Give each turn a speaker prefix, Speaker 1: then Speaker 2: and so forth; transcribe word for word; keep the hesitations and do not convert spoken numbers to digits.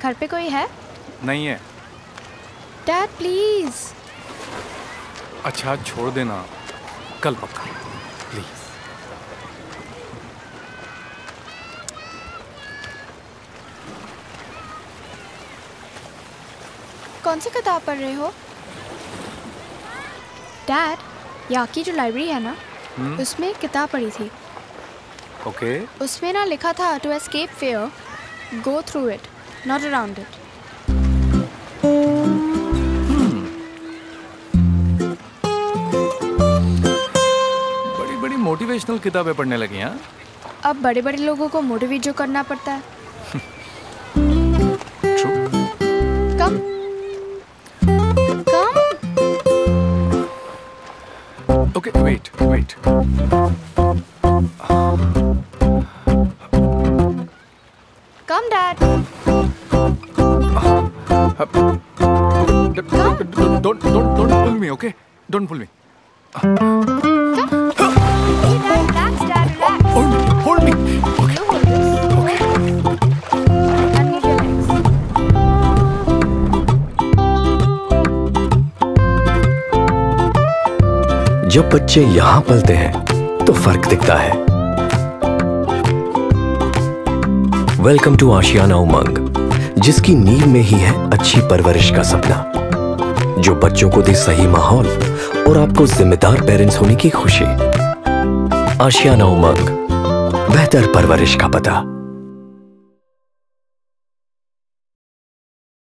Speaker 1: घर पे कोई है?
Speaker 2: नहीं है।
Speaker 1: Dad please.
Speaker 2: अच्छा छोड़ देना, कल पक्का प्लीज।
Speaker 1: कौन सी किताब पढ़ रहे हो? डैड, यहाँ की जो लाइब्रेरी है ना, hmm? उसमें एक किताब पढ़ी थी।
Speaker 2: Okay okay.
Speaker 1: उसमें ना लिखा था to escape fear go through it not around it.
Speaker 2: बड़ी बड़ी मोटिवेशनल किताबें पढ़ने लगी हैं।
Speaker 1: अब बड़े बड़े लोगों को मोटिवेट जो करना पड़ता है।
Speaker 2: True.
Speaker 1: Come come.
Speaker 2: Okay, wait, wait.
Speaker 1: Come, Dad.
Speaker 2: Don't, don't, don't pull me, okay? Don't pull me.
Speaker 1: Come. Hey, Dad, relax, Dad, relax.
Speaker 2: Hold me, hold me. Okay.
Speaker 1: You hold this.
Speaker 2: Okay.
Speaker 1: And move your legs.
Speaker 3: जब बच्चे यहाँ पलते हैं तो फर्क दिखता है। Welcome to आशियाना उमंग, जिसकी नींव में ही है अच्छी परवरिश का सपना, जो बच्चों को दे सही माहौल और आपको जिम्मेदार पेरेंट्स होने की खुशी। आशियाना उमंग, बेहतर परवरिश का पता।